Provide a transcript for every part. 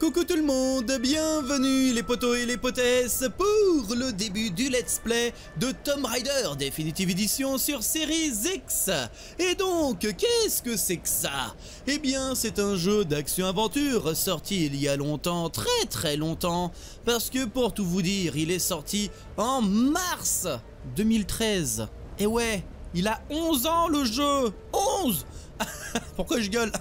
Coucou tout le monde, bienvenue les potos et les potesses pour le début du let's play de Tomb Raider Definitive Edition sur Series X. Et donc, qu'est-ce que c'est que ça? Eh bien, c'est un jeu d'action-aventure sorti il y a longtemps, très longtemps, parce que pour tout vous dire, il est sorti en mars 2013. Et ouais, il a 11 ans le jeu. 11. Pourquoi je gueule?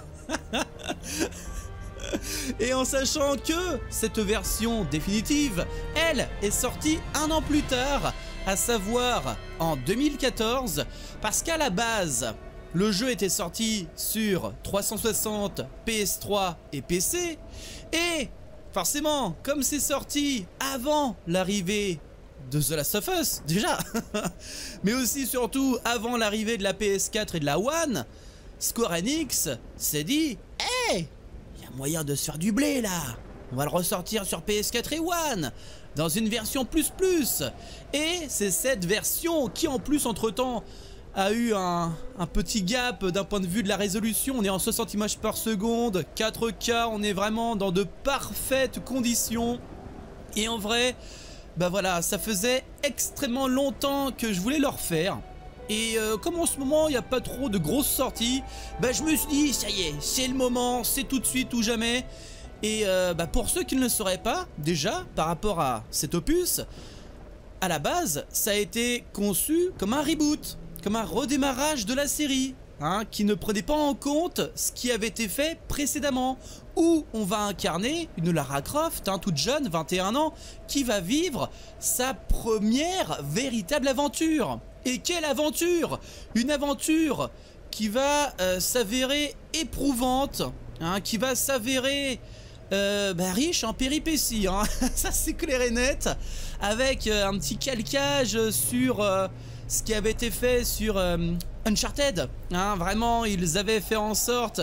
Et en sachant que cette version définitive, elle, est sortie un an plus tard, à savoir en 2014, parce qu'à la base, le jeu était sorti sur 360, PS3 et PC, et forcément, comme c'est sorti avant l'arrivée de The Last of Us, déjà, mais aussi surtout avant l'arrivée de la PS4 et de la One, Square Enix s'est dit « Hey !» moyen de se faire du blé là. On va le ressortir sur PS4 et One dans une version plus. Et c'est cette version qui en plus entre temps a eu un petit gap d'un point de vue de la résolution. On est en 60 images par seconde, 4K, on est vraiment dans de parfaites conditions. Et en vrai, bah voilà, ça faisait extrêmement longtemps que je voulais le refaire. Et comme en ce moment il n'y a pas trop de grosses sorties, bah je me suis dit ça y est, c'est le moment, c'est tout de suite ou jamais. Et bah pour ceux qui ne le sauraient pas, déjà par rapport à cet opus, à la base ça a été conçu comme un reboot, comme un redémarrage de la série, hein, qui ne prenait pas en compte ce qui avait été fait précédemment, où on va incarner une Lara Croft, hein, toute jeune, 21 ans, qui va vivre sa première véritable aventure. Et quelle aventure! Une aventure qui va s'avérer éprouvante, hein, qui va s'avérer riche en péripéties, hein. Ça c'est clair et net, avec un petit calcage sur ce qui avait été fait sur Uncharted, hein. Vraiment, ils avaient fait en sorte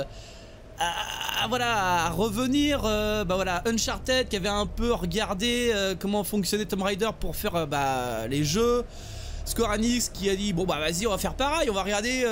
à revenir Uncharted qui avait un peu regardé comment fonctionnait Tomb Raider pour faire les jeux. Square Enix qui a dit bon bah vas-y, on va faire pareil, on va regarder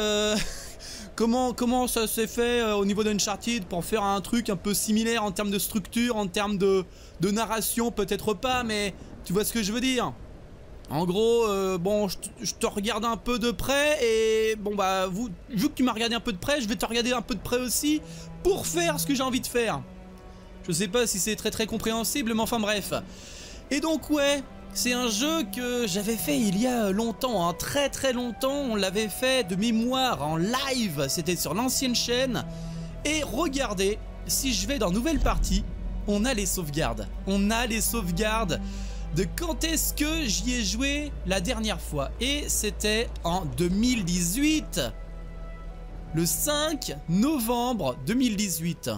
comment ça s'est fait au niveau d'Uncharted pour faire un truc un peu similaire en termes de structure, en termes de narration, peut-être pas, mais tu vois ce que je veux dire. En gros, bon, je te regarde un peu de près et bon bah vu que tu m'as regardé un peu de près, je vais te regarder un peu de près aussi pour faire ce que j'ai envie de faire. Je sais pas si c'est très compréhensible, mais enfin bref. Et donc ouais, c'est un jeu que j'avais fait il y a longtemps, hein, très longtemps. On l'avait fait de mémoire en live, c'était sur l'ancienne chaîne. Et regardez, si je vais dans nouvelle partie, on a les sauvegardes. On a les sauvegardes de quand est-ce que j'y ai joué la dernière fois. Et c'était en 2018. Le 5 novembre 2018.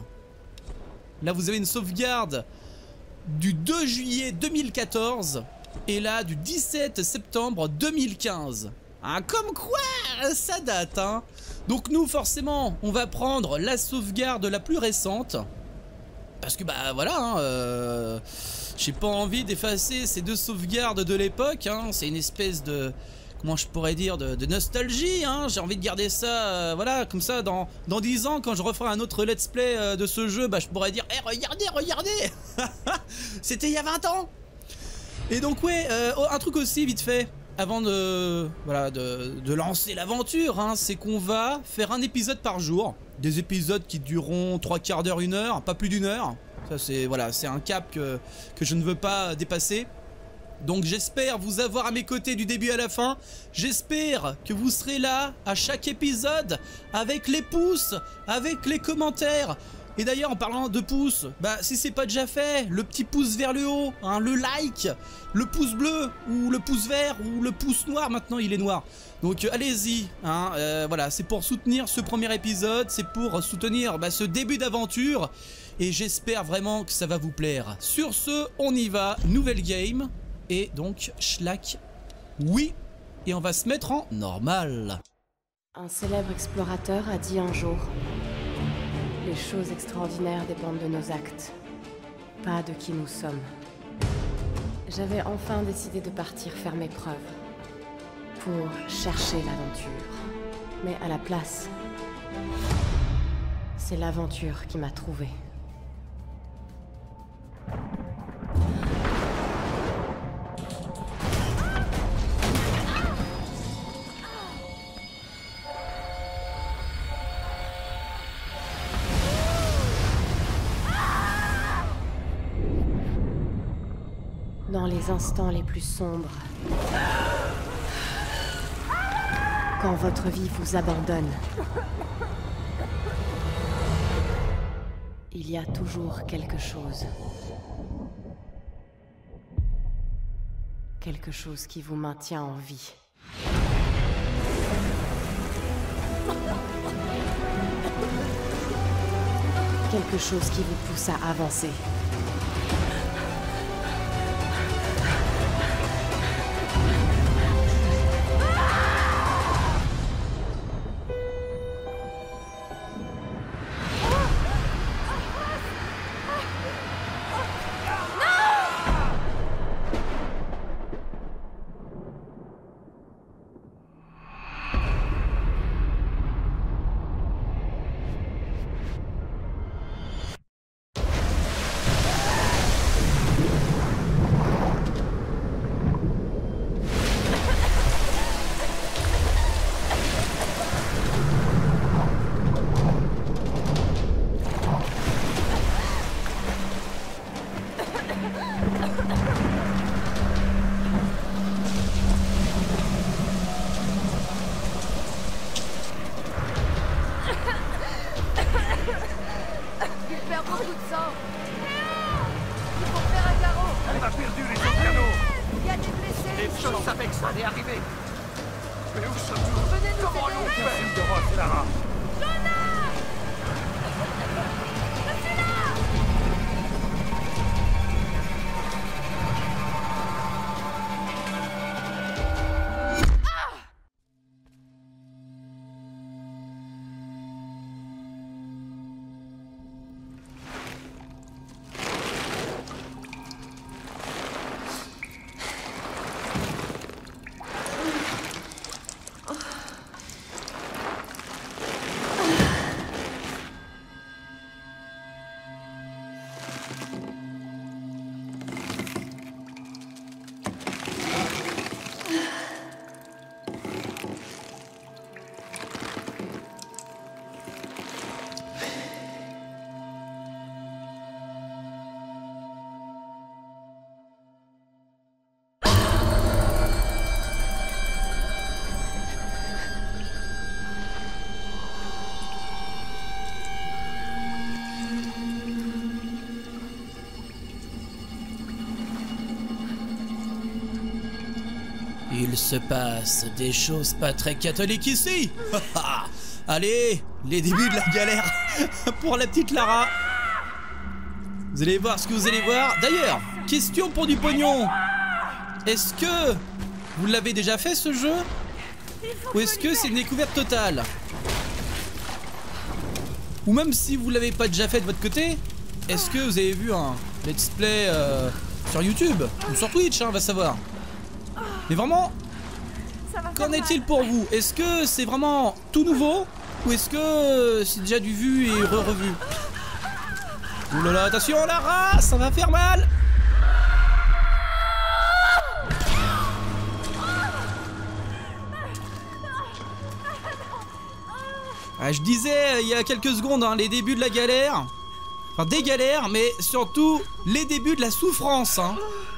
Là vous avez une sauvegarde du 2 juillet 2014. Et là, du 17 septembre 2015. Ah, comme quoi, ça date, hein. Donc nous, forcément, on va prendre la sauvegarde la plus récente. Parce que, bah voilà, hein, j'ai pas envie d'effacer ces deux sauvegardes de l'époque, hein. C'est une espèce de... Comment je pourrais dire, de nostalgie, hein. J'ai envie de garder ça, voilà, comme ça, dans 10 ans, quand je referai un autre let's play de ce jeu, bah je pourrais dire, hey, regardez c'était il y a 20 ans. Et donc ouais, un truc aussi vite fait, avant de lancer l'aventure, hein, c'est qu'on va faire un épisode par jour. Des épisodes qui dureront 3 quarts d'heure, 1 heure, pas plus d'1 heure. Ça c'est voilà, c'est un cap que je ne veux pas dépasser. Donc j'espère vous avoir à mes côtés du début à la fin. J'espère que vous serez là à chaque épisode, avec les pouces, avec les commentaires. Et d'ailleurs en parlant de pouces, bah si c'est pas déjà fait, le petit pouce vers le haut, hein, le like, le pouce bleu ou le pouce vert ou le pouce noir, maintenant il est noir. Donc allez-y, hein, voilà, c'est pour soutenir ce premier épisode, c'est pour soutenir ce début d'aventure. Et j'espère vraiment que ça va vous plaire. Sur ce, on y va, nouvelle game. Et donc, schlack, oui, et on va se mettre en normal. Un célèbre explorateur a dit un jour: les choses extraordinaires dépendent de nos actes, pas de qui nous sommes. J'avais enfin décidé de partir faire mes preuves, pour chercher l'aventure. Mais à la place, c'est l'aventure qui m'a trouvée. Dans les instants les plus sombres, quand votre vie vous abandonne, il y a toujours quelque chose. Quelque chose qui vous maintient en vie. Quelque chose qui vous pousse à avancer. Il se passe des choses pas très catholiques ici. Allez, les débuts de la galère pour la petite Lara. Vous allez voir ce que vous allez voir. D'ailleurs, question pour du pognon. Est-ce que vous l'avez déjà fait ce jeu? Ou est-ce que c'est une découverte totale? Ou même si vous l'avez pas déjà fait de votre côté, est-ce que vous avez vu un let's play sur YouTube ou sur Twitch, on va savoir. Mais vraiment, qu'en est-il pour vous? Est-ce que c'est vraiment tout nouveau? Ou est-ce que c'est déjà du vu et revu? Ouh là là, attention Lara, ça va faire mal! Ah, je disais il y a quelques secondes, hein, les débuts de la galère. Enfin des galères, mais surtout les débuts de la souffrance, hein.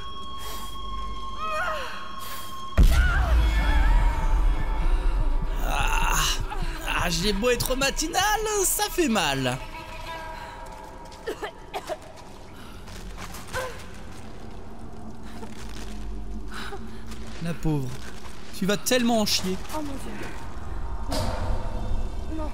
J'ai beau être matinal, ça fait mal. La pauvre. Tu vas tellement en chier. Oh mon Dieu. Non.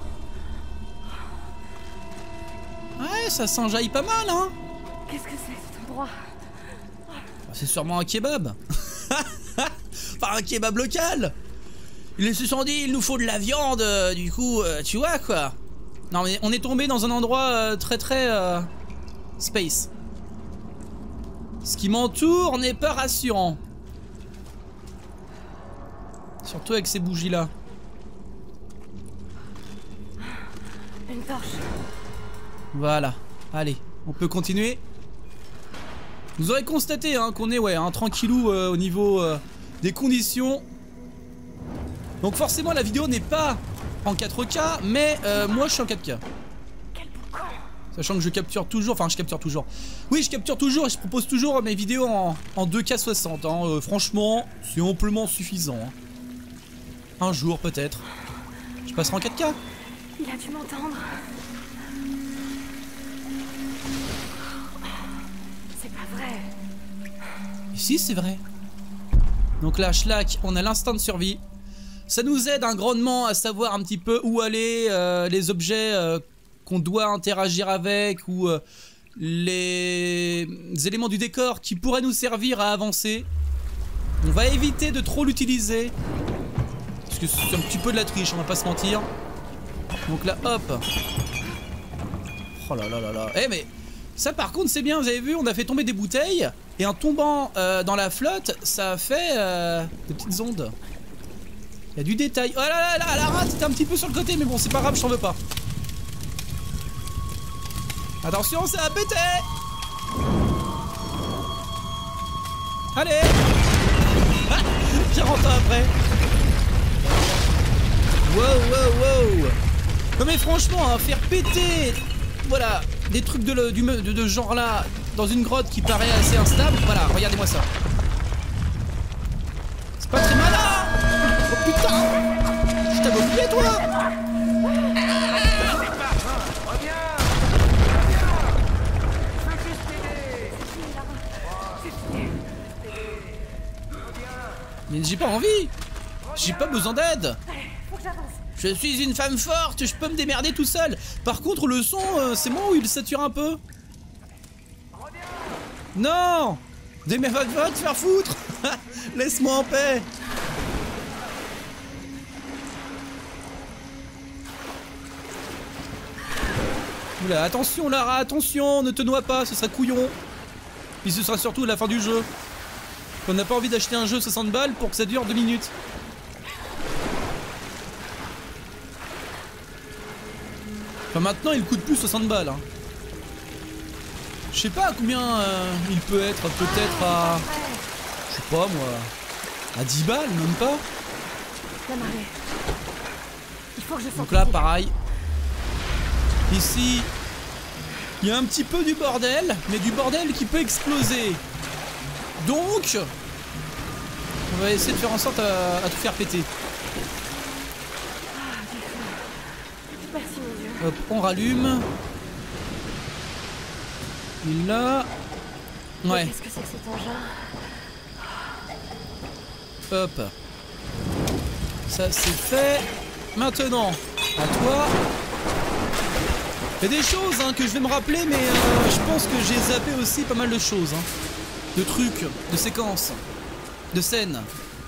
Ouais, ça s'enjaille pas mal, hein. Qu'est-ce que c'est cet endroit? C'est sûrement un kebab. Enfin, un kebab local. Ils se sont dit, il nous faut de la viande, du coup, tu vois quoi. Non mais on est tombé dans un endroit très space. Ce qui m'entoure n'est pas rassurant. Surtout avec ces bougies là. Une torche. Voilà, allez, on peut continuer. Vous aurez constaté hein, qu'on est tranquillou au niveau des conditions. Donc forcément la vidéo n'est pas en 4K, mais moi je suis en 4K. Quel boucan. Sachant que je capture toujours, enfin je capture toujours. Oui, je capture toujours et je propose toujours mes vidéos en 2K60. Hein. Franchement, c'est amplement suffisant. Hein. Un jour peut-être. Je passerai en 4K. Il a dû m'entendre. C'est pas vrai. Et si, c'est vrai. Donc là, Schlack, on a l'instinct de survie. Ça nous aide grandement à savoir un petit peu où aller, les objets qu'on doit interagir avec ou les éléments du décor qui pourraient nous servir à avancer. On va éviter de trop l'utiliser. Parce que c'est un petit peu de la triche, on va pas se mentir. Donc là, hop. Oh là là là là. Eh mais, ça par contre c'est bien, vous avez vu, on a fait tomber des bouteilles. Et en tombant dans la flotte, ça a fait des petites ondes. Il y a du détail. Oh là là là, la rate était un petit peu sur le côté, mais bon, c'est pas grave, je t'en veux pas. Attention, ça a pété. Allez. Ah, 40 ans après. Wow, wow, wow. Non mais franchement, hein, faire péter, voilà, des trucs de genre là, dans une grotte qui paraît assez instable, voilà, regardez-moi ça. C'est pas très malin. Oh putain. Je t'avais oublié toi. Mais j'ai pas envie. J'ai pas besoin d'aide. Je suis une femme forte, je peux me démerder tout seul. Par contre le son, c'est moi où il sature un peu. Non. Va te faire foutre. Laisse-moi en paix. Oula, attention Lara, attention, ne te noie pas, ce serait couillon. Puis ce sera surtout la fin du jeu. On n'a pas envie d'acheter un jeu 60 balles pour que ça dure 2 minutes. Enfin maintenant il coûte plus 60 balles. Hein. Je sais pas à combien il peut être, peut-être à... Je sais pas moi... À 10 balles, même pas. Donc là pareil. Ici, il y a un petit peu du bordel, mais du bordel qui peut exploser. Donc, on va essayer de faire en sorte à tout faire péter. Hop, on rallume. Et là... Ouais. Qu'est-ce que c'est que cet engin ? Hop. Ça c'est fait. Maintenant, à toi. Il y a des choses hein, que je vais me rappeler, mais je pense que j'ai zappé aussi pas mal de choses. Hein. De trucs, de séquences, de scènes.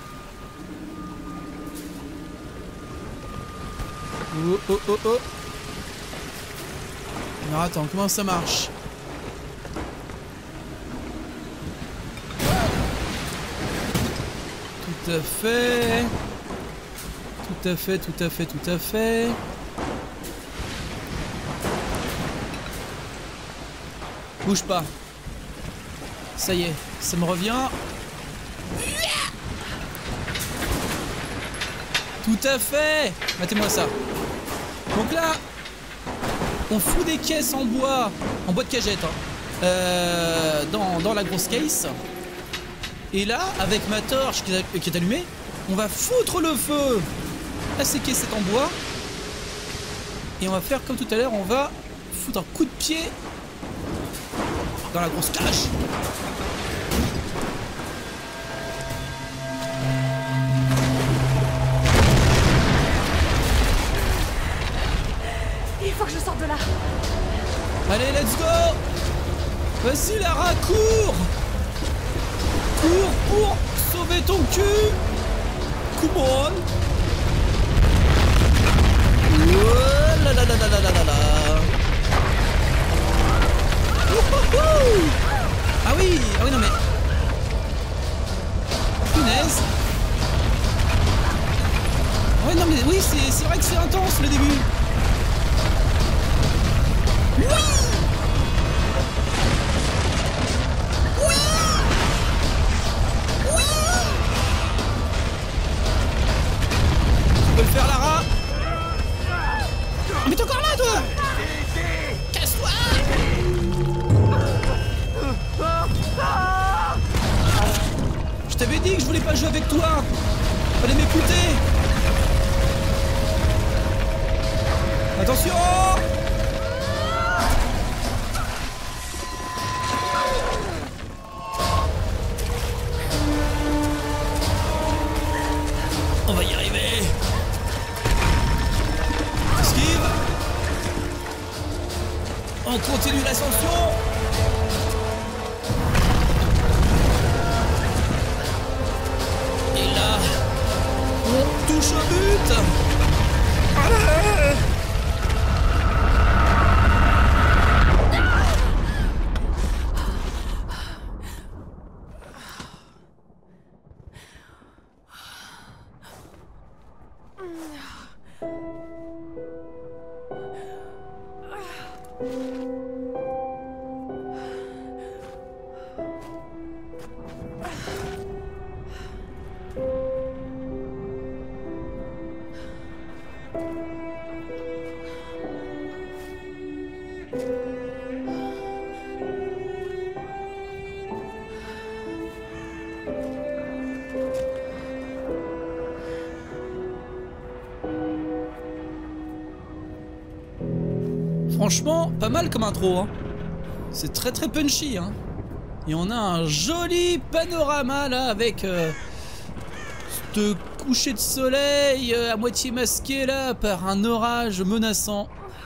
Oh oh oh oh. Alors attends, comment ça marche? Tout à fait. Tout à fait, tout à fait, tout à fait. Bouge pas. Ça y est, ça me revient. Tout à fait. Mettez-moi ça. Donc là, on fout des caisses en bois de cagette, hein, dans la grosse case. Et là, avec ma torche qui est allumée, on va foutre le feu à ces caissettes en bois. Et on va faire comme tout à l'heure, on va foutre un coup de pied dans la grosse cage. Il faut que je sorte de là. Allez, let's go. Vas-y Lara, cours. Cours pour sauver ton cul. Come on. Oh là là là là là là là. Ah oui, non mais... Punaise. Ouais non mais oui, c'est vrai que c'est intense le début. Oui. Oui. Oui. Tu peux le faire Lara. Mais t'es encore là toi. Casse-toi. t'avais dit que je voulais pas jouer avec toi. Fallait m'écouter. Attention. On va y arriver. Esquive. On continue l'ascension. Et là, on touche au but. Allez. Franchement, pas mal comme intro, hein. C'est très punchy, hein. Et on a un joli panorama là avec ce coucher de soleil à moitié masqué là par un orage menaçant.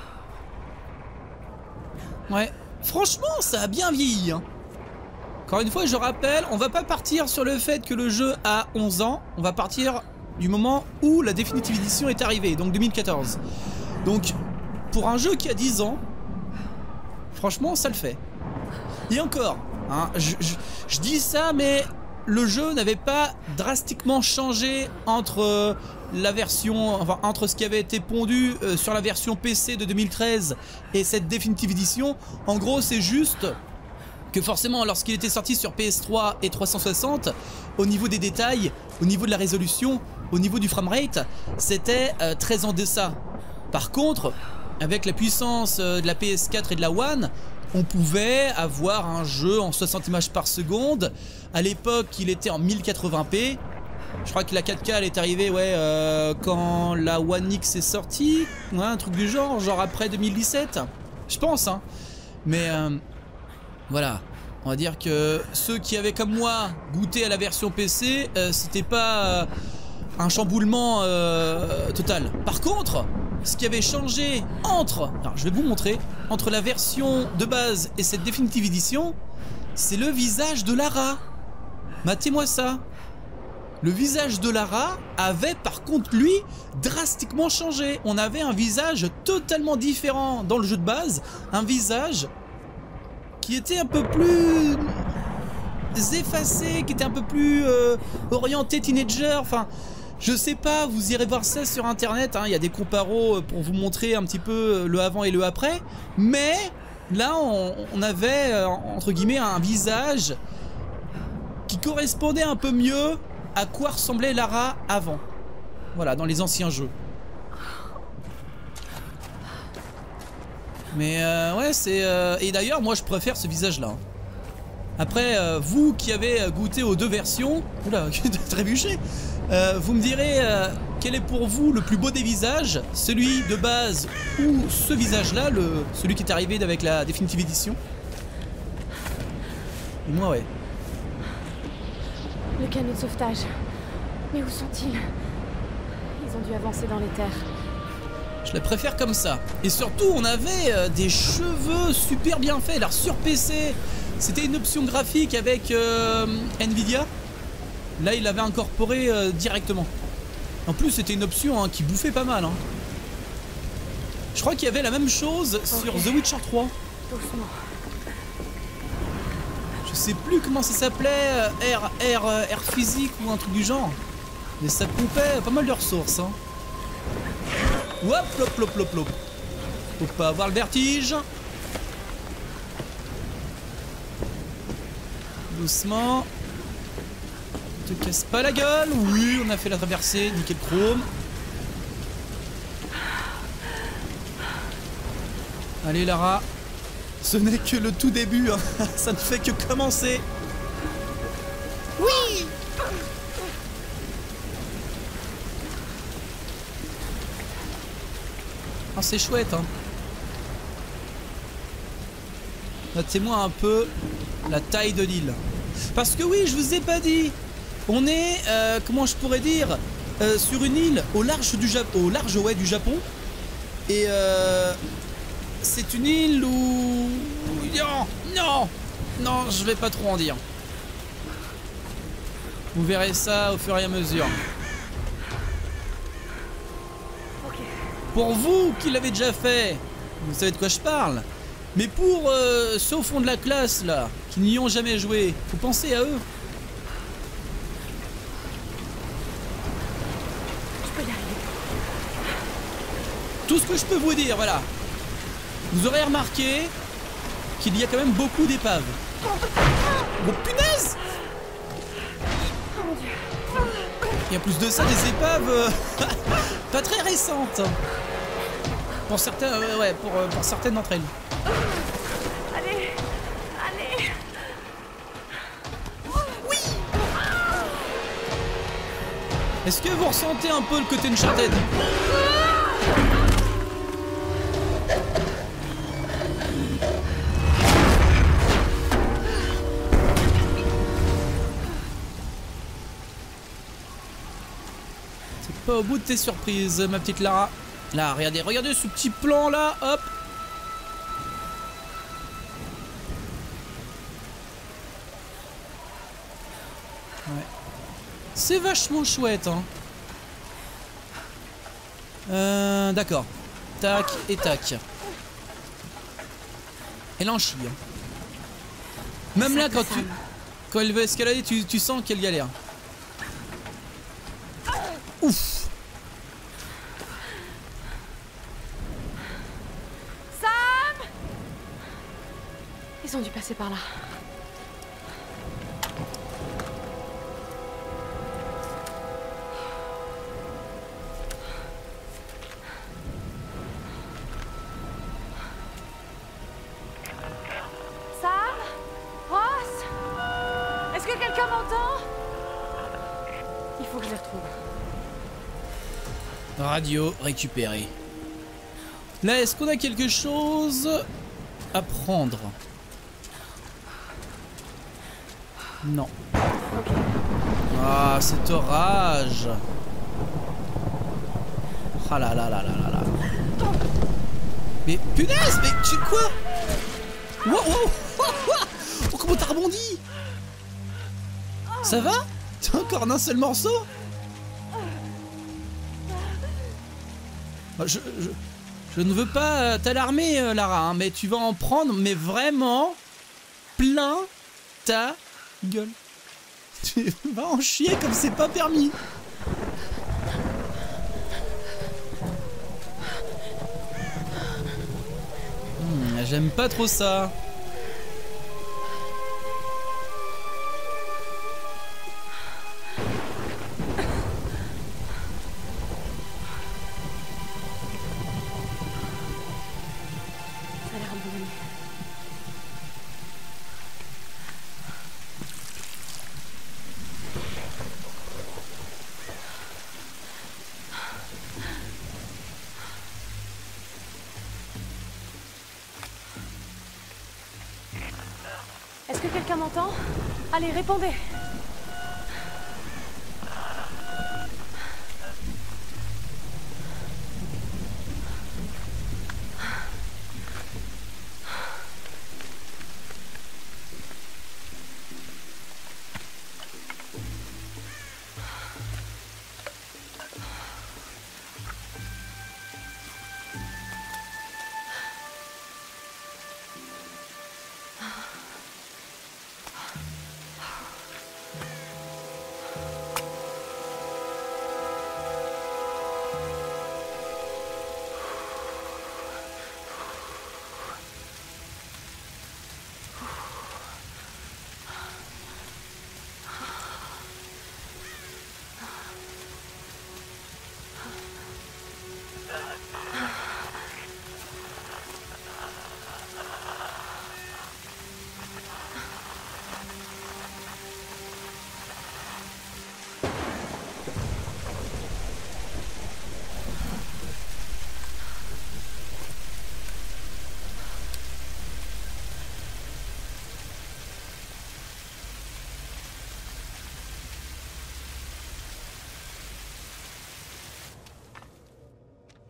Ouais, franchement, ça a bien vieilli, hein. Encore une fois, je rappelle, on va pas partir sur le fait que le jeu a 11 ans, on va partir du moment où la Definitive Edition est arrivée, donc 2014. Donc, pour un jeu qui a 10 ans, franchement, ça le fait. Et encore, hein, je dis ça, mais le jeu n'avait pas drastiquement changé entre la version, enfin, entre ce qui avait été pondu sur la version PC de 2013 et cette Definitive Edition. En gros, c'est juste que forcément, lorsqu'il était sorti sur PS3 et 360, au niveau des détails, au niveau de la résolution, au niveau du framerate, c'était très en deçà. Par contre, avec la puissance de la PS4 et de la One, on pouvait avoir un jeu en 60 images par seconde. À l'époque, il était en 1080p. Je crois que la 4K elle est arrivée quand la One X est sortie. Ouais, un truc du genre après 2017. Je pense, hein. Mais voilà. On va dire que ceux qui avaient comme moi goûté à la version PC, c'était pas un chamboulement total. Par contre, ce qui avait changé entre, alors je vais vous montrer, entre la version de base et cette Definitive Edition, c'est le visage de Lara. Matez-moi ça. Le visage de Lara avait par contre lui drastiquement changé. On avait un visage totalement différent dans le jeu de base, un visage qui était un peu plus effacé, qui était un peu plus orienté teenager, enfin... Je sais pas, vous irez voir ça sur internet, hein, il y a des comparos pour vous montrer un petit peu le avant et le après. Mais là on avait entre guillemets un visage qui correspondait un peu mieux à quoi ressemblait Lara avant. Voilà, dans les anciens jeux. Mais ouais, c'est... Et d'ailleurs, moi je préfère ce visage-là. Après, vous qui avez goûté aux deux versions... Oula, trébuché. Vous me direz quel est pour vous le plus beau des visages, celui de base ou ce visage-là, celui qui est arrivé avec la Definitive Edition. Et moi, ouais. Le canot de sauvetage. Mais où sont-ils? Ils ont dû avancer dans les terres. Je la préfère comme ça. Et surtout, on avait des cheveux super bien faits. Alors sur PC, c'était une option graphique avec Nvidia. Là, il l'avait incorporé directement. En plus, c'était une option hein, qui bouffait pas mal. Hein. Je crois qu'il y avait la même chose sur The Witcher 3. Doucement. Je sais plus comment ça s'appelait, air physique ou un truc du genre. Mais ça pompait pas mal de ressources. Hein. Hop, plop, plop, plop, plop. Faut pas avoir le vertige. Doucement. Te casse pas la gueule. Oui, on a fait la traversée, nickel chrome. Allez Lara, ce n'est que le tout début, hein. Ça ne fait que commencer. Oui. c'est chouette, hein. Notez-moi un peu la taille de l'île. Parce que oui, je vous ai pas dit. On est, comment je pourrais dire, sur une île au large du Japon, du Japon. Et c'est une île où... Non, je vais pas trop en dire. Vous verrez ça au fur et à mesure. Pour vous qui l'avez déjà fait, vous savez de quoi je parle. Mais pour ceux au fond de la classe là, qui n'y ont jamais joué, faut penser à eux. Je peux y arriver. Tout ce que je peux vous dire, voilà. Vous aurez remarqué qu'il y a quand même beaucoup d'épaves. Oh punaise! Oh mon Dieu. Et en plus de ça, des épaves pas très récentes. Pour certains, ouais, pour certaines d'entre elles. Allez. Oui. Est-ce que vous ressentez un peu le côté Uncharted? C'est pas au bout de tes surprises, ma petite Lara. Là, regardez ce petit plan là, hop. Ouais. C'est vachement chouette, hein. D'accord. Tac et tac. Elle en chie. Même là, quand elle veut escalader, tu sens qu'elle galère. Ouf. Sam! Ils ont dû passer par là. Sam? Ross? Est-ce que quelqu'un m'entend? Il faut que je les retrouve. Radio récupérée. Là, est-ce qu'on a quelque chose à prendre? Non. Ah, cet orage. Ah là là là là là là. Mais punaise, mais tu quoi? Wow, wow. Oh, comment t'as rebondi? Ça va? T'as encore un seul morceau? Je ne veux pas t'alarmer, Lara, hein, mais tu vas en prendre, mais vraiment plein ta gueule. Tu vas en chier comme c'est pas permis. J'aime pas trop ça. Ça a l'air bon. Est-ce que quelqu'un m'entend? Allez, répondez.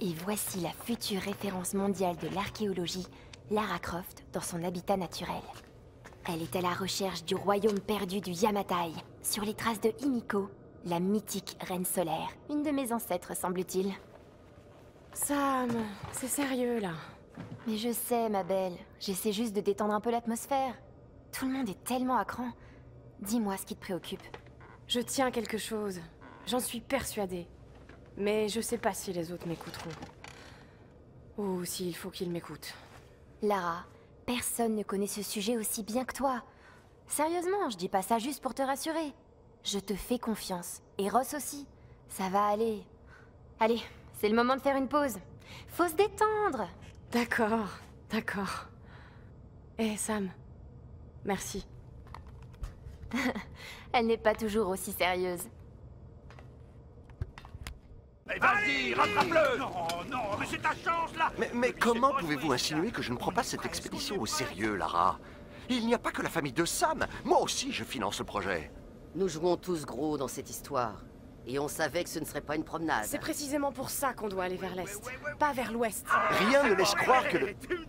Et voici la future référence mondiale de l'archéologie, Lara Croft, dans son habitat naturel. Elle est à la recherche du royaume perdu du Yamatai, sur les traces de Himiko, la mythique reine solaire, une de mes ancêtres semble-t-il. Sam, c'est sérieux là. Mais je sais, ma belle, j'essaie juste de détendre un peu l'atmosphère. Tout le monde est tellement à cran. Dis-moi ce qui te préoccupe. Je tiens quelque chose. J'en suis persuadée. Mais je sais pas si les autres m'écouteront. Ou s'il faut qu'ils m'écoutent. Lara, personne ne connaît ce sujet aussi bien que toi. Sérieusement, je dis pas ça juste pour te rassurer. Je te fais confiance. Et Ross aussi. Ça va aller. Allez, c'est le moment de faire une pause. Faut se détendre. D'accord, d'accord. Eh Sam, merci. Elle n'est pas toujours aussi sérieuse. Mais vas-y, rattrape-le! Non, non, mais c'est ta chance, là! Mais comment pouvez-vous insinuer que je ne prends pas cette expédition au sérieux, Lara? Il n'y a pas que la famille de Sam. Moi aussi, je finance le projet. Nous jouons tous gros dans cette histoire. Et on savait que ce ne serait pas une promenade. C'est précisément pour ça qu'on doit aller vers l'est, pas vers l'ouest. Rien ne laisse croire que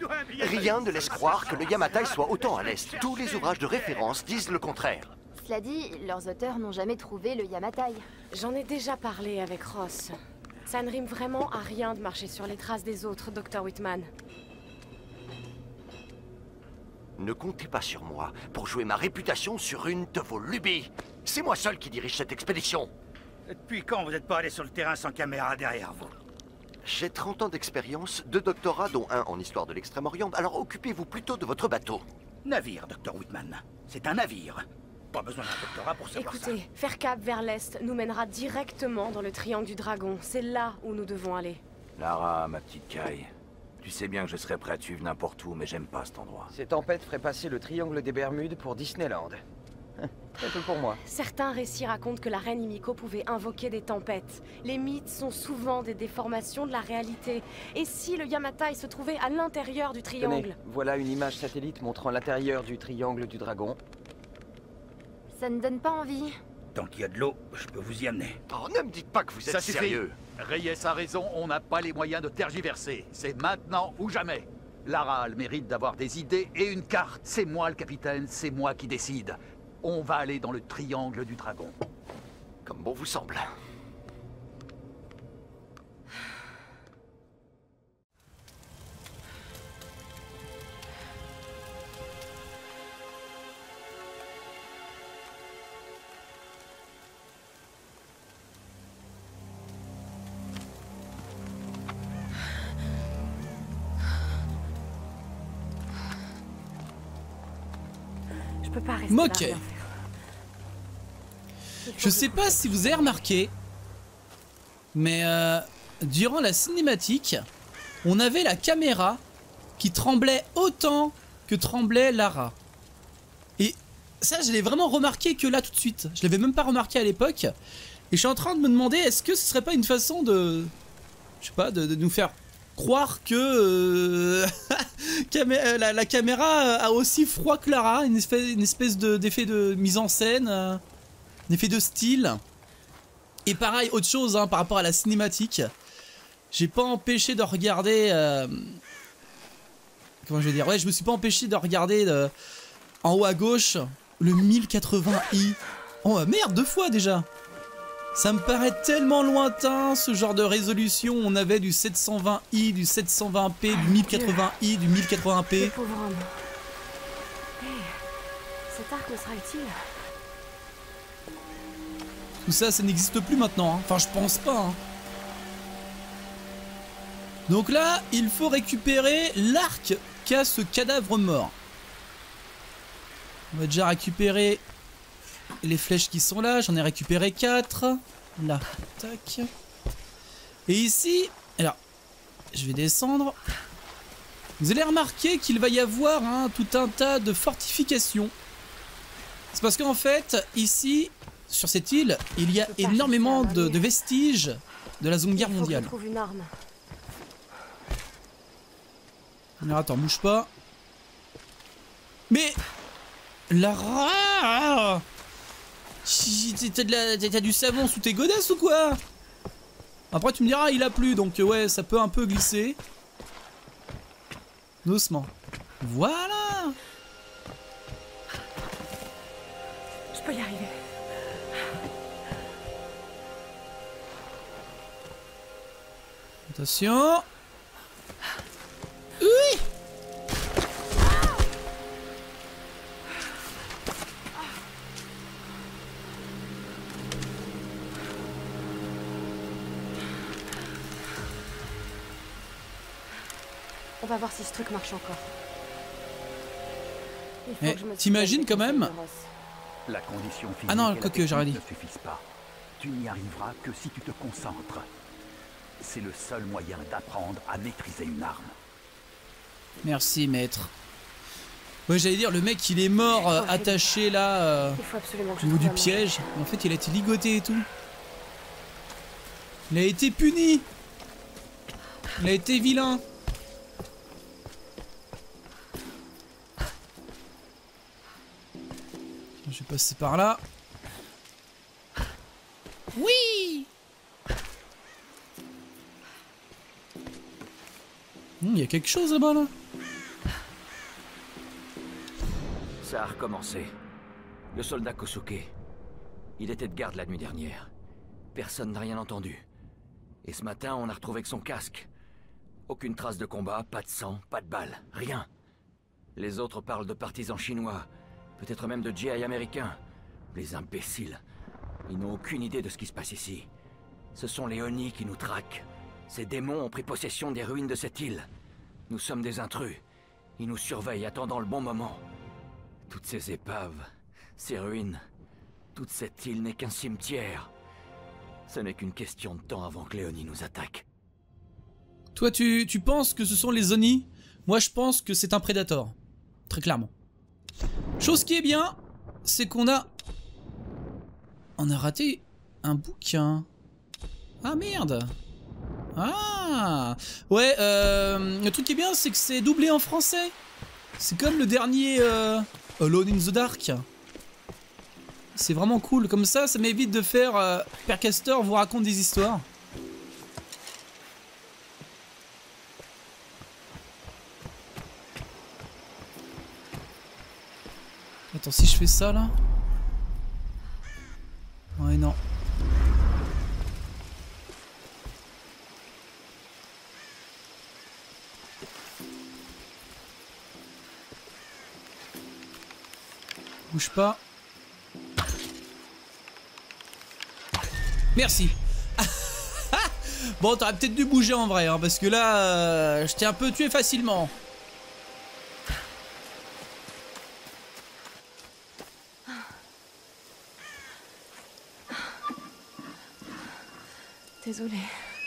le Yamatai soit autant à l'est. Tous les ouvrages de référence disent le contraire. Cela dit, leurs auteurs n'ont jamais trouvé le Yamatai. J'en ai déjà parlé avec Ross. Ça ne rime vraiment à rien de marcher sur les traces des autres, Dr. Whitman. Ne comptez pas sur moi pour jouer ma réputation sur une de vos lubies. C'est moi seul qui dirige cette expédition. Depuis quand vous n'êtes pas allé sur le terrain sans caméra derrière vous? J'ai 30 ans d'expérience, 2 doctorats dont un en histoire de l'Extrême-Orient, alors occupez-vous plutôt de votre bateau. Navire, Dr. Whitman. C'est un navire. Pas besoin d'un doctorat pour savoir ça. Écoutez, faire cap vers l'est nous mènera directement dans le triangle du dragon. C'est là où nous devons aller. Lara, ma petite Kai, tu sais bien que je serais prêt à te suivre n'importe où, mais j'aime pas cet endroit. Ces tempêtes feraient passer le triangle des Bermudes pour Disneyland. Très peu pour moi. Certains récits racontent que la reine Himiko pouvait invoquer des tempêtes. Les mythes sont souvent des déformations de la réalité. Et si le Yamatai se trouvait à l'intérieur du triangle? Tenez, voilà une image satellite montrant l'intérieur du triangle du dragon. Ça ne donne pas envie. Tant qu'il y a de l'eau, je peux vous y amener. Oh, ne me dites pas que vous êtes Ça suffit. sérieux. Reyes a raison, on n'a pas les moyens de tergiverser. C'est maintenant ou jamais. Lara a le mérite d'avoir des idées et une carte. C'est moi le capitaine, c'est moi qui décide. On va aller dans le triangle du dragon. Comme bon vous semble. Je peux pas rester Ok. là. Je sais pas si vous avez remarqué, mais durant la cinématique, on avait la caméra qui tremblait autant que tremblait Lara. Et ça, je l'ai vraiment remarqué que là tout de suite. Je l'avais même pas remarqué à l'époque. Et je suis en train de me demander, est-ce que ce serait pas une façon de... Je sais pas, de nous faire croire que la caméra a aussi froid que Lara, une espèce d'effet de mise en scène, un effet de style. Et pareil, autre chose hein, par rapport à la cinématique, j'ai pas empêché de regarder... comment je vais dire? Ouais, je me suis pas empêché de regarder en haut à gauche le 1080i. Oh merde, 2 fois déjà. Ça me paraît tellement lointain ce genre de résolution. On avait du 720i, du 720p, du 1080i, du 1080p. Le pauvre homme. Hey, cet arc me sera utile. Tout ça, ça n'existe plus maintenant. Hein. Enfin, je pense pas. Hein. Donc là, il faut récupérer l'arc qu'a ce cadavre mort. On va déjà récupérer les flèches qui sont là. J'en ai récupéré 4. Là, tac. Et ici, alors, je vais descendre. Vous allez remarquer qu'il va y avoir hein, tout un tas de fortifications. C'est parce qu'en fait, ici, sur cette île, il y a énormément de vestiges de la Seconde Guerre mondiale. Il faut que je trouve une arme. Alors attends, bouge pas. Mais... Lara, t'as du savon sous tes godasses ou quoi? Après tu me diras il a plu donc ouais ça peut un peu glisser. Doucement. Voilà. Je peux y arriver. Attention. Oui. On va voir si ce truc marche encore. Eh, t'imagines quand même. La condition physique Ah non, et la quoique, j'aurais dit. technique ne suffisent pas. Tu n'y arriveras que si tu te concentres. C'est le seul moyen d'apprendre à maîtriser une arme. Merci maître. Ouais j'allais dire le mec il est mort attaché là Il faut absolument que au je niveau trouve du à piège. En fait il a été ligoté et tout. Il a été puni. Il a été vilain. Je vais passer par là. Oui. Il y a quelque chose là-bas là. Ça a recommencé. Le soldat Kosuke. Il était de garde la nuit dernière. Personne n'a rien entendu. Et ce matin, on a retrouvé que son casque. Aucune trace de combat, pas de sang, pas de balles, rien. Les autres parlent de partisans chinois, peut-être même de GI américains. Les imbéciles. Ils n'ont aucune idée de ce qui se passe ici. Ce sont les Oni qui nous traquent. Ces démons ont pris possession des ruines de cette île. Nous sommes des intrus. Ils nous surveillent, attendant le bon moment. Toutes ces épaves, ces ruines, toute cette île n'est qu'un cimetière. Ce n'est qu'une question de temps avant que les Oni nous attaquent. Toi tu penses que ce sont les Oni? Moi je pense que c'est un Predator. Très clairement. Chose qui est bien, c'est qu'on a... On a raté un bouquin. Ah merde. Ah ouais, le truc qui est bien c'est que c'est doublé en français. C'est comme le dernier Alone in the Dark. C'est vraiment cool, comme ça m'évite de faire Père Castor vous raconte des histoires. Attends, si je fais ça là. Ouais non. Bouge pas. Merci. Bon, t'aurais peut-être dû bouger en vrai, hein, parce que là, je t'ai un peu tué facilement. Désolée.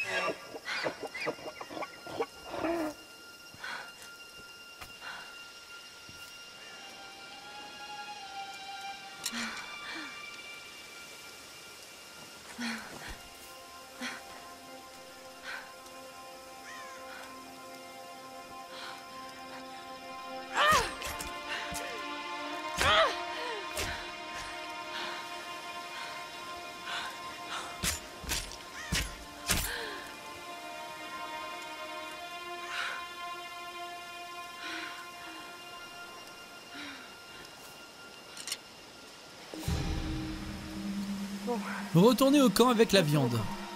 Retournez au camp avec la viande.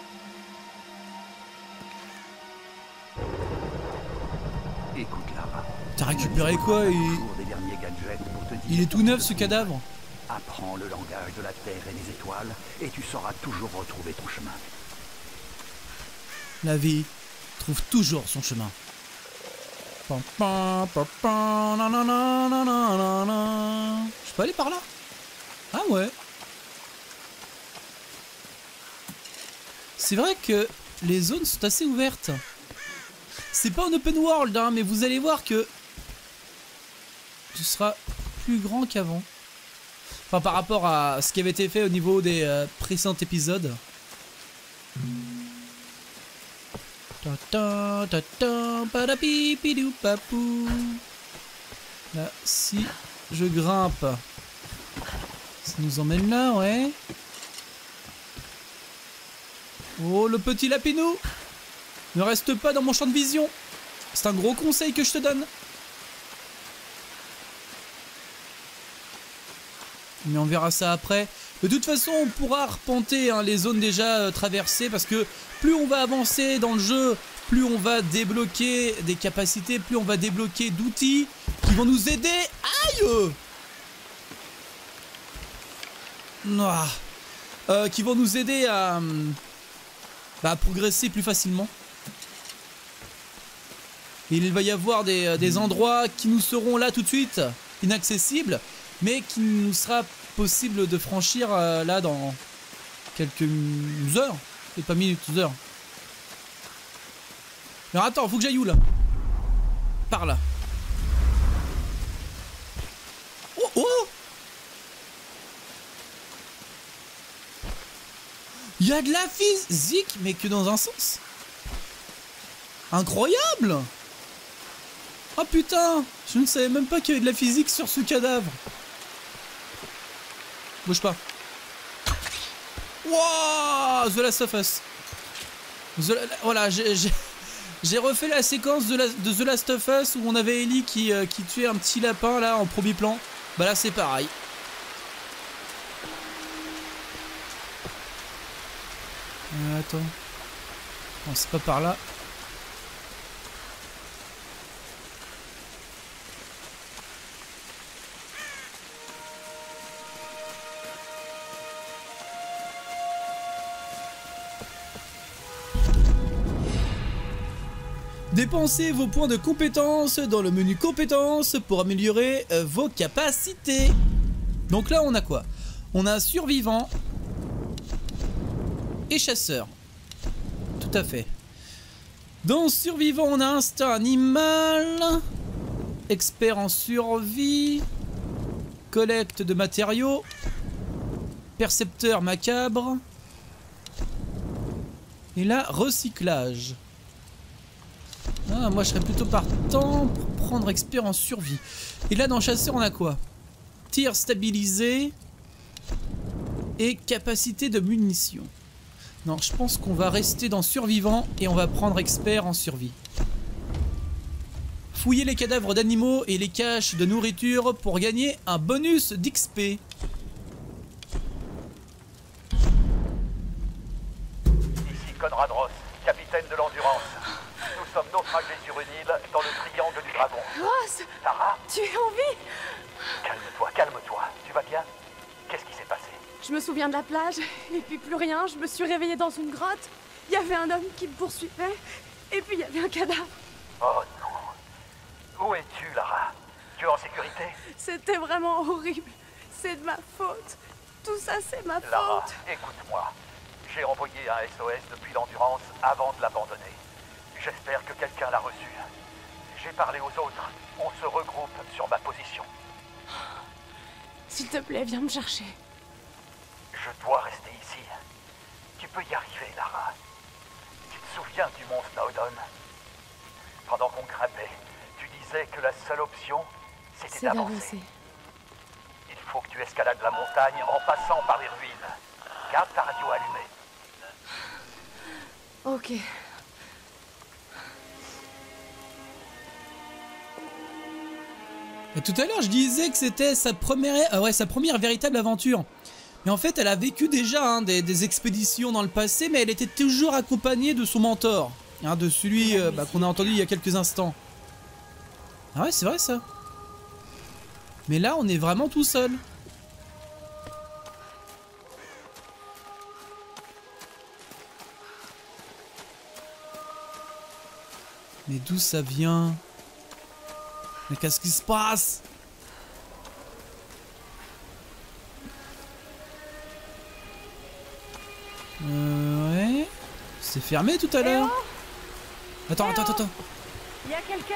Écoute, Lara. T'as récupéré quoi? Il est tout neuf ce cadavre. Apprends le langage de la terre et des étoiles et tu sauras toujours retrouver ton chemin. La vie trouve toujours son chemin. Je peux aller par là? Ah ouais. C'est vrai que les zones sont assez ouvertes. C'est pas un open world, hein, mais vous allez voir que ce sera plus grand qu'avant. Enfin, par rapport à ce qui avait été fait au niveau des précédents épisodes. Là, si je grimpe, ça nous emmène là, ouais. Oh, le petit lapinou! Ne reste pas dans mon champ de vision. C'est un gros conseil que je te donne. Mais on verra ça après. De toute façon, on pourra arpenter hein, les zones déjà traversées parce que plus on va avancer dans le jeu, plus on va débloquer des capacités, plus on va débloquer d'outils qui vont nous aider. Aïe! Qui vont nous aider à progresser plus facilement. Et il va y avoir des endroits qui nous seront là tout de suite inaccessibles, mais qui nous sera possible de franchir là dans quelques heures, et pas minutes, heures. Alors attends, faut que j'aille où là? Par là. Oh oh! Il y a de la physique, mais que dans un sens. Incroyable! Oh putain! Je ne savais même pas qu'il y avait de la physique sur ce cadavre. Bouge pas. Wouah! The Last of Us. Voilà, j'ai refait la séquence de The Last of Us où on avait Ellie qui tuait un petit lapin là en premier plan. Bah là c'est pareil. Attends. Non, c'est pas par là. Dépensez vos points de compétences dans le menu compétences pour améliorer vos capacités. Donc là on a quoi? On a survivant et chasseur. Tout à fait. Dans survivant on a instinct animal, expert en survie, collecte de matériaux, percepteur macabre et là recyclage. Ah, moi je serais plutôt partant pour prendre expert en survie. Et là dans chasseur on a quoi? Tir stabilisé et capacité de munitions. Non, je pense qu'on va rester dans survivant et on va prendre expert en survie. Fouiller les cadavres d'animaux et les caches de nourriture pour gagner un bonus d'XP. Ici Conrad Ross, capitaine de l'Endurance. Nous sommes naufragés sur une île dans le triangle du dragon. Ross! Lara? Tu es en vie? Calme-toi, calme-toi. Tu vas bien? Qu'est-ce qui s'est passé? Je me souviens de la plage, et puis plus rien. Je me suis réveillée dans une grotte. Il y avait un homme qui me poursuivait, et puis il y avait un cadavre. Oh non. Où es-tu, Lara? Tu es en sécurité? C'était vraiment horrible. C'est de ma faute. Tout ça, c'est ma Lara, faute. écoute-moi. J'ai envoyé un SOS depuis l'Endurance avant de l'abandonner. J'espère que quelqu'un l'a reçu. J'ai parlé aux autres. On se regroupe sur ma position. S'il te plaît, viens me chercher. Je dois rester ici. Tu peux y arriver, Lara. Tu te souviens du mont Snowdon? Pendant qu'on grimpait, tu disais que la seule option, c'était d'avancer. Il faut que tu escalades la montagne en passant par les ruines. Garde ta radio allumée. Ok. Et tout à l'heure je disais que c'était sa première véritable aventure. Mais en fait elle a vécu déjà hein, des expéditions dans le passé, mais elle était toujours accompagnée de son mentor. Hein, de celui qu'on a entendu il y a quelques instants. Ah ouais c'est vrai ça. Mais là on est vraiment tout seul. Mais d'où ça vient? Mais qu'est-ce qui se passe? Ouais. C'est fermé tout à l'heure. Attends. Y a quelqu'un?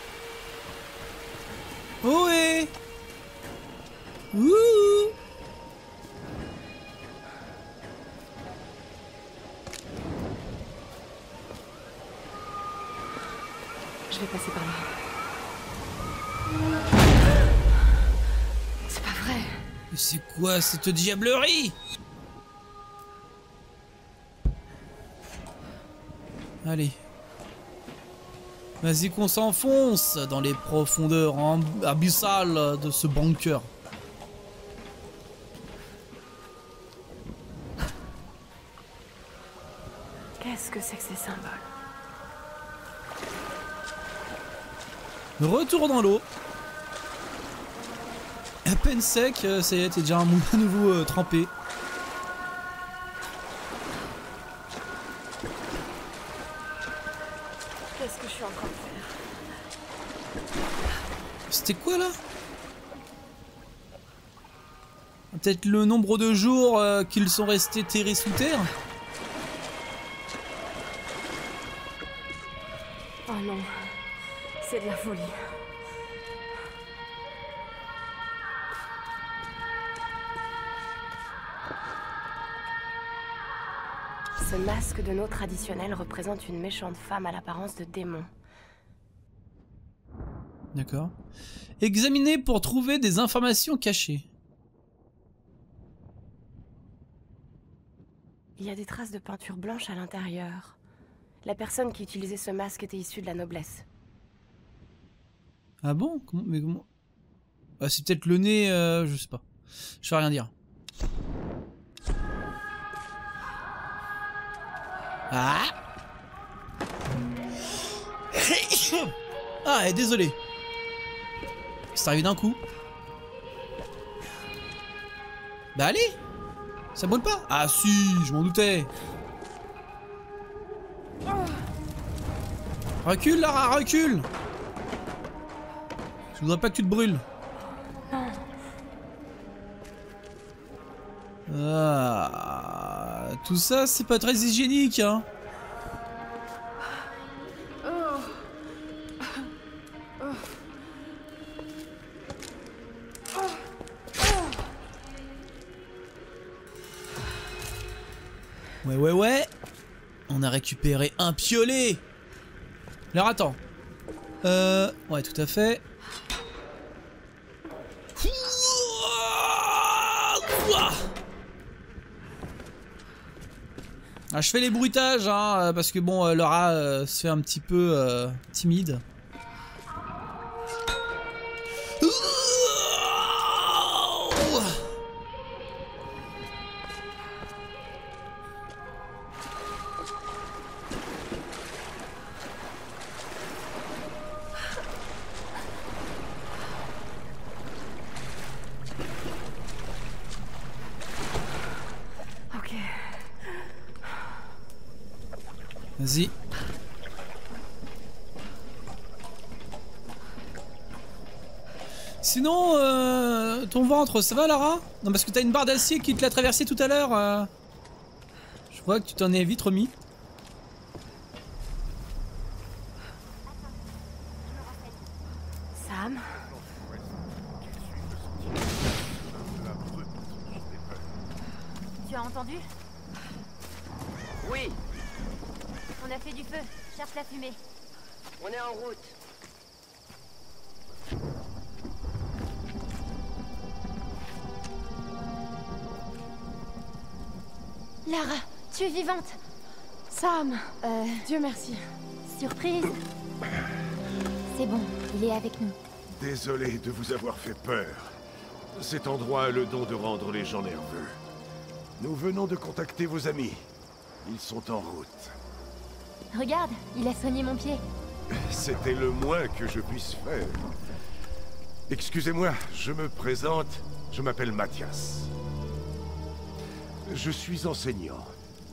Oh ouais. Ouh. Je vais passer par là. C'est pas vrai. Mais c'est quoi cette diablerie? Allez. Vas-y qu'on s'enfonce dans les profondeurs abyssales de ce bunker. Qu'est-ce que c'est que ces symboles? Retour dans l'eau. À peine sec, ça y est, t'es déjà à nouveau trempé. Qu'est-ce que je suis en train de faire? C'était quoi là? Peut-être le nombre de jours qu'ils sont restés terrés sous terre? Oh non, c'est de la folie. Ce masque de nos traditionnels représente une méchante femme à l'apparence de démon. D'accord. Examiner pour trouver des informations cachées. Il y a des traces de peinture blanche à l'intérieur. La personne qui utilisait ce masque était issue de la noblesse. Ah bon? Mais comment? Ah, c'est peut-être le nez, je sais pas. Je vais rien dire. Ah! Ah, et désolé. C'est arrivé d'un coup. Bah allez! Ça brûle pas? Ah si, je m'en doutais. Recule Lara, recule! Je voudrais pas que tu te brûles. Ah, tout ça c'est pas très hygiénique hein. Ouais. On a récupéré un piolet. Alors attends. Ouais tout à fait. Ah, je fais les bruitages hein, parce que bon Laura se fait un petit peu timide. Vas-y. Sinon, ton ventre, ça va Lara? Non parce que t'as une barre d'acier qui te l'a traversé tout à l'heure. Je vois que tu t'en es vite remis. Sam? Tu as entendu? Oui, On a fait du feu. Cherche la fumée. on est en route. Lara, tu es vivante. Sam! Dieu merci. Surprise. C'est bon, il est avec nous. Désolé de vous avoir fait peur. Cet endroit a le don de rendre les gens nerveux. Nous venons de contacter vos amis. Ils sont en route. Regarde, il a soigné mon pied. C'était le moins que je puisse faire. Excusez-moi, je me présente. Je m'appelle Mathias. Je suis enseignant.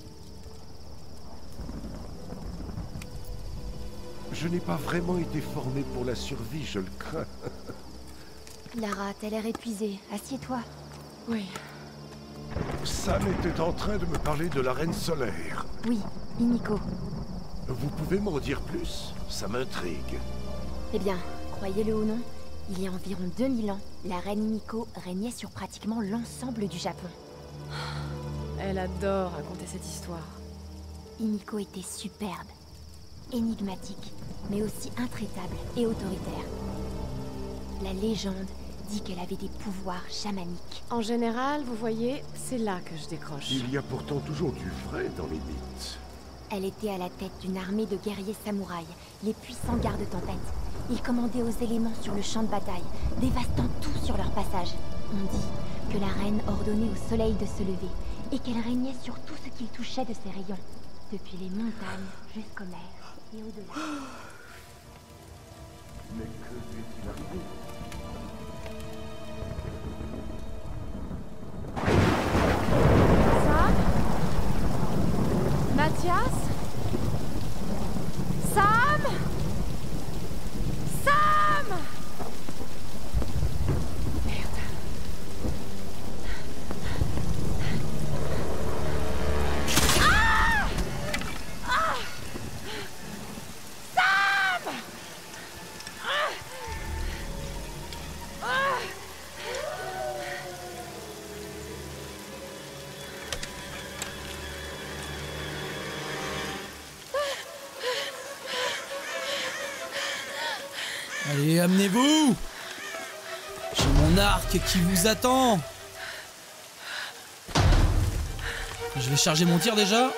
Je n'ai pas vraiment été formé pour la survie, je le crains. Lara, t'as l'air épuisée. Assieds-toi. Oui. Sam était en train de me parler de la Reine Solaire. Oui, Himiko. Vous pouvez m'en dire plus? Ça m'intrigue. Eh bien, croyez-le ou non, il y a environ 2000 ans, la reine Himiko régnait sur pratiquement l'ensemble du Japon. Elle adore raconter cette histoire. Himiko était superbe, énigmatique, mais aussi intraitable et autoritaire. La légende dit qu'elle avait des pouvoirs chamaniques. En général, vous voyez, c'est là que je décroche. Il y a pourtant toujours du vrai dans les mythes. Elle était à la tête d'une armée de guerriers samouraïs, les puissants gardes-tempêtes. Ils commandaient aux éléments sur le champ de bataille, dévastant tout sur leur passage. On dit que la reine ordonnait au soleil de se lever, et qu'elle régnait sur tout ce qu'il touchait de ses rayons, depuis les montagnes jusqu'aux mers et au-delà. Mais que lui est-il arrivé? Sam? Mathias? Sam? Sam? Merde. Ah! Ah! Sam! Ah! Ah! Allez, amenez-vous! J'ai mon arc qui vous attend! Je vais charger mon tir déjà.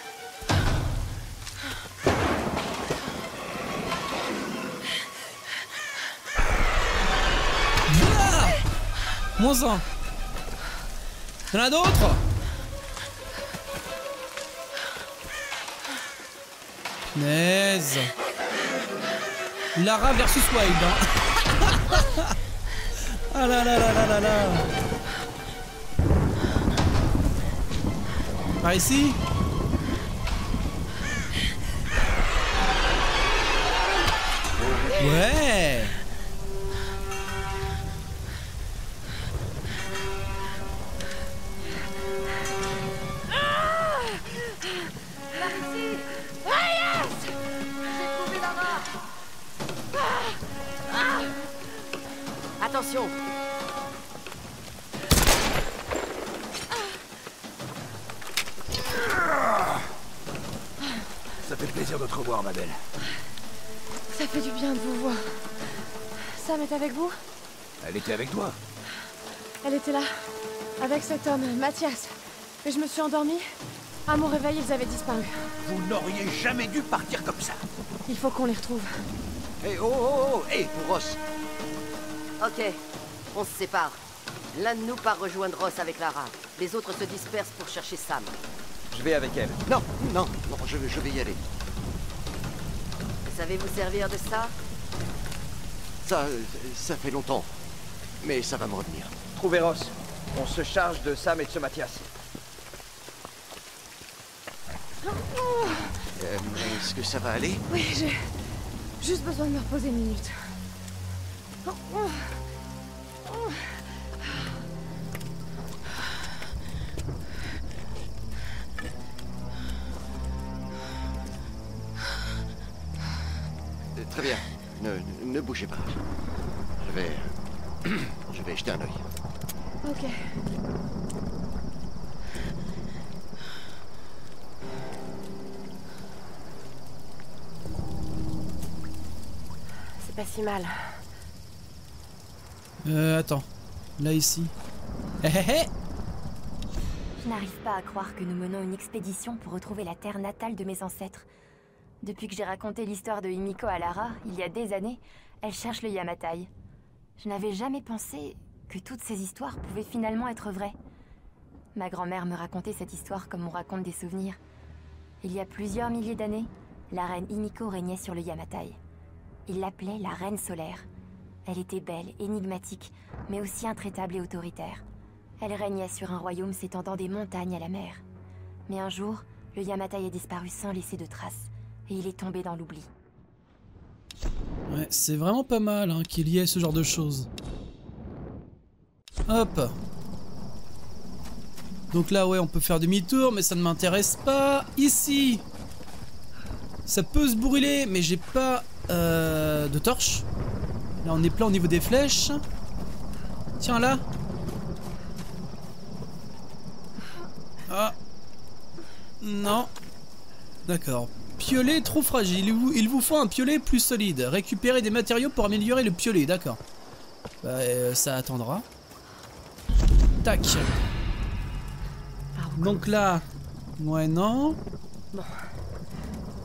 Voilà! Moins un. Il y en a d'autres? Punaise. Lara versus Wild. Hein. Ah là là là là là là. Par ici. Ouais. Attention! Ça fait plaisir de te revoir, ma belle. Ça fait du bien de vous voir. Sam est avec vous? Elle était avec toi? Elle était là, avec cet homme, Mathias. Mais je me suis endormie. À mon réveil, ils avaient disparu. Vous n'auriez jamais dû partir comme ça. Il faut qu'on les retrouve. Hé, oh, hé, Ross. Ok, on se sépare. L'un de nous part rejoindre Ross avec Lara. Les autres se dispersent pour chercher Sam. Je vais avec elle. Non, je vais y aller. Savez-vous servir de ça? Ça fait longtemps. Mais ça va me revenir. Trouvez Ross. On se charge de Sam et de ce Mathias. Est-ce que ça va aller? Oui, j'ai juste besoin de me reposer une minute. Très bien. Ne bougez pas. Je vais jeter un œil. Ok. C'est pas si mal. Attends. Là, ici. Hé hé hé! Je n'arrive pas à croire que nous menons une expédition pour retrouver la terre natale de mes ancêtres. Depuis que j'ai raconté l'histoire de Himiko à Lara, il y a des années, elle cherche le Yamatai. Je n'avais jamais pensé que toutes ces histoires pouvaient finalement être vraies. Ma grand-mère me racontait cette histoire comme on raconte des souvenirs. Il y a plusieurs milliers d'années, la reine Himiko régnait sur le Yamatai. Il l'appelait la reine solaire. Elle était belle, énigmatique, mais aussi intraitable et autoritaire. Elle régnait sur un royaume s'étendant des montagnes à la mer. Mais un jour, le Yamatai a disparu sans laisser de traces, et il est tombé dans l'oubli. Ouais, c'est vraiment pas mal hein, qu'il y ait ce genre de choses. Hop. Donc là, ouais, on peut faire demi-tour, mais ça ne m'intéresse pas. Ici, ça peut se brûler, mais j'ai pas de torche. Là, on est plein au niveau des flèches. Tiens, là. Ah. Non. D'accord. Piolet trop fragile. Il vous faut un piolet plus solide. Récupérer des matériaux pour améliorer le piolet. D'accord. Bah, ça attendra. Tac. Donc là. Ouais, non. Bon.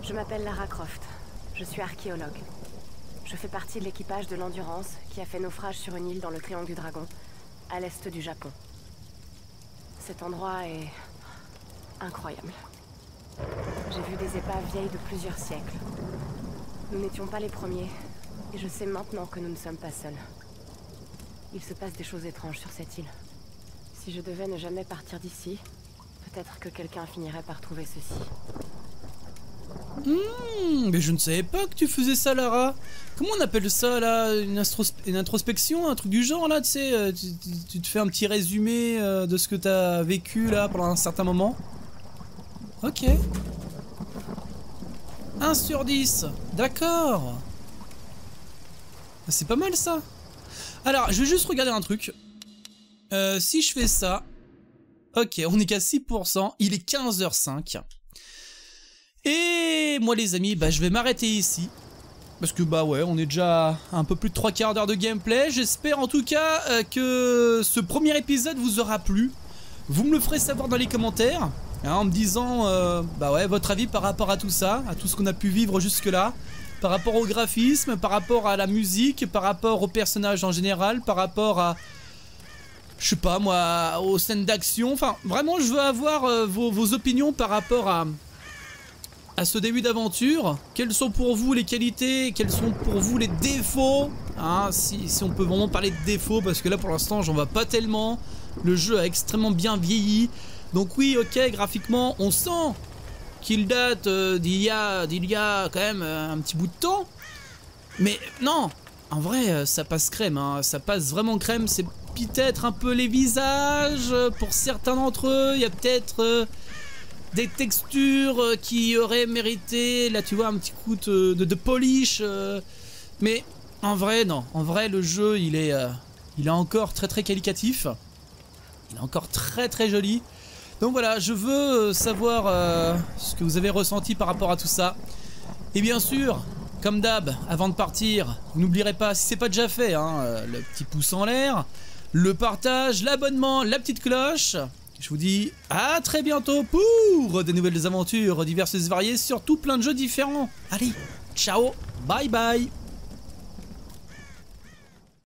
Je m'appelle Lara Croft. Je suis archéologue. Je fais partie de l'équipage de l'Endurance qui a fait naufrage sur une île dans le Triangle du Dragon, à l'est du Japon. Cet endroit est incroyable. J'ai vu des épaves vieilles de plusieurs siècles. Nous n'étions pas les premiers, et je sais maintenant que nous ne sommes pas seuls. Il se passe des choses étranges sur cette île. Si je devais ne jamais partir d'ici, peut-être que quelqu'un finirait par trouver ceci. Mais je ne savais pas que tu faisais ça, Lara. Comment on appelle ça, là? Une introspection, un truc du genre, là, tu sais? Tu te fais un petit résumé de ce que t'as vécu, là, pendant un certain moment. Ok. 1 sur 10. D'accord. C'est pas mal, ça. Alors, je vais juste regarder un truc. Si je fais ça... Ok, on est qu'à 6%. Il est 15h05. Et moi les amis, bah je vais m'arrêter ici. Parce que bah ouais, on est déjà un peu plus de 3/4 d'heure de gameplay. J'espère en tout cas que ce premier épisode vous aura plu. Vous me le ferez savoir dans les commentaires. Hein, en me disant bah ouais, votre avis par rapport à tout ça. À tout ce qu'on a pu vivre jusque là. Par rapport au graphisme, par rapport à la musique, par rapport aux personnages en général, par rapport à... je sais pas moi, aux scènes d'action. Enfin vraiment je veux avoir vos opinions par rapport à ce début d'aventure. Quelles sont pour vous les qualités, quels sont pour vous les défauts, hein, si on peut vraiment parler de défauts, parce que là pour l'instant j'en vois pas tellement. Le jeu a extrêmement bien vieilli. Donc oui, ok, graphiquement on sent qu'il date d'il y a quand même un petit bout de temps. Mais non, en vrai ça passe crème, hein, ça passe vraiment crème. C'est peut-être un peu les visages, pour certains d'entre eux, il y a peut-être... des textures qui auraient mérité, là tu vois, un petit coup de polish. Mais en vrai, non. En vrai, le jeu, il est encore très très qualitatif. Il est encore très très joli. Donc voilà, je veux savoir ce que vous avez ressenti par rapport à tout ça. Et bien sûr, comme d'hab, avant de partir, vous n'oublierez pas, si c'est pas déjà fait, hein, le petit pouce en l'air, le partage, l'abonnement, la petite cloche. Je vous dis à très bientôt pour de nouvelles aventures diverses et variées sur tout plein de jeux différents. Allez, ciao, bye bye.